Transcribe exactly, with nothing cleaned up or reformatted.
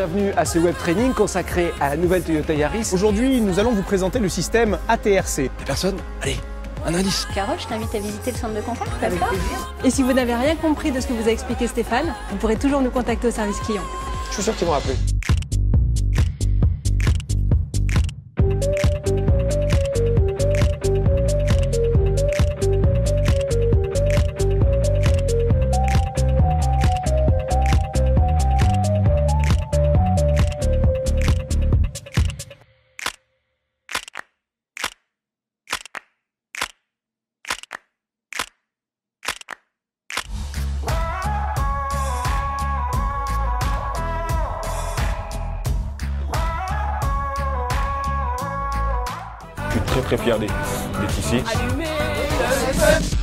bienvenue à ce web training consacré à la nouvelle Toyota Yaris. Aujourd'hui, nous allons vous présenter le système A T R C. La personne, allez, un indice. Carole, je t'invite à visiter le centre de contact, ça te va ? Et si vous n'avez rien compris de ce que vous a expliqué Stéphane, vous pourrez toujours nous contacter au service client. Je suis sûr qu'ils vont rappeler. Je suis très très fier d'être ici. Allumez le feu.